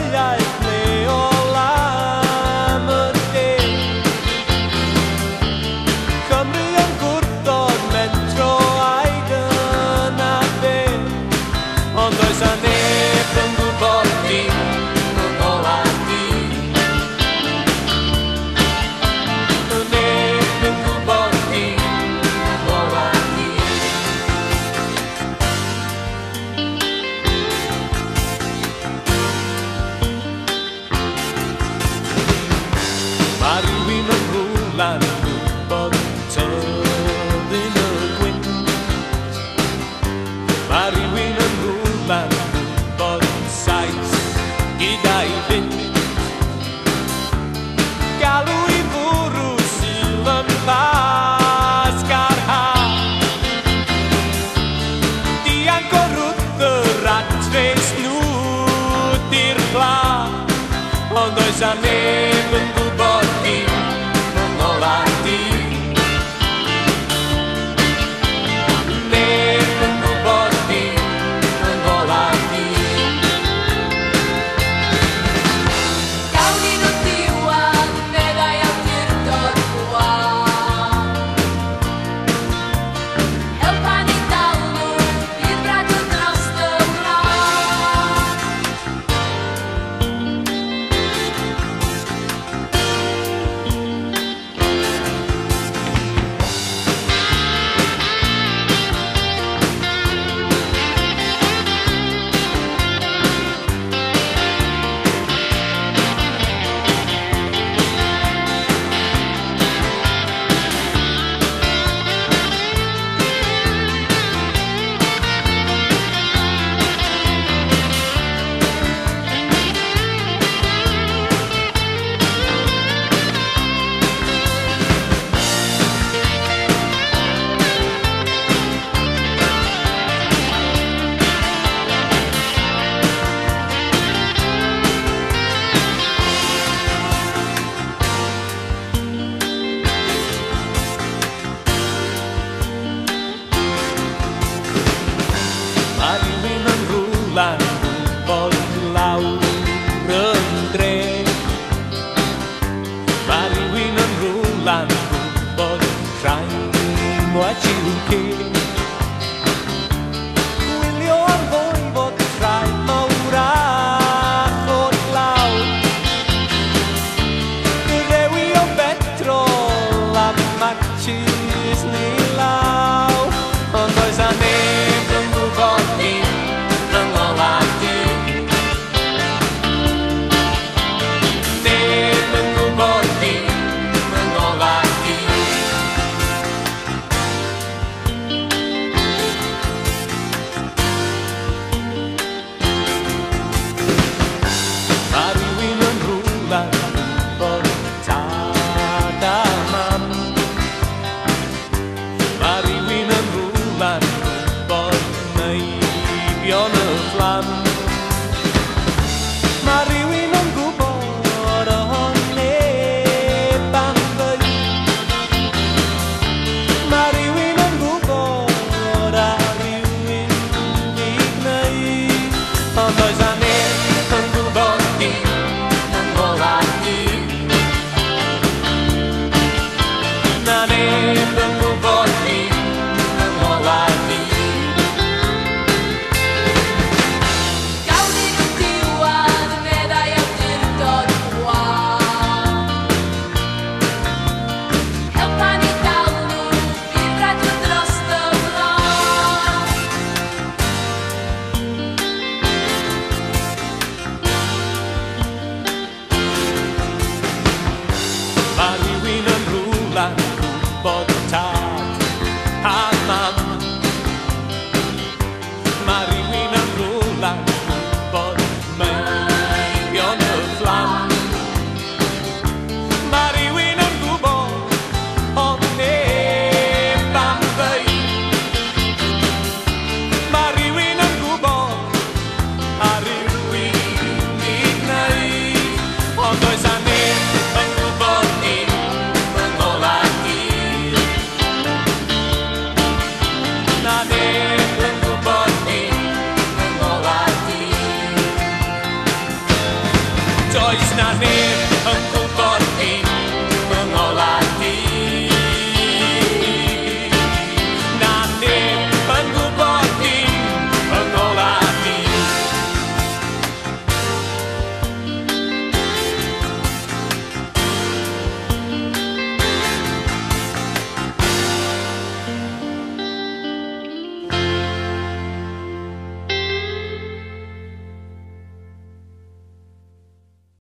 iaith le o lam y de. Cymru yn gwrthod mentro a'i dyna be. Ond does a neb yn gwybod dim yn ôl a di. Neb yn gwybod dim yn ôl a di. Mae rhywun yn rhywlan yn gwybod tyddyn y gwynt. Mae rhywun yn rhywlan yn gwybod saith gyda'i fynd. Galw i fwrw sydd yn pasg ar ha. Dianc o rwth yr atres nhw di'r gla. Ond oes a neb yn gwybod dim yn ôl a di. Neb yn gwybod dim yn ôl a di. Gawn ni nhw'n diwad, meddai awdurdod gwael. Helpa ni dal nhw i'r bradw dros y wlad. dois na neve.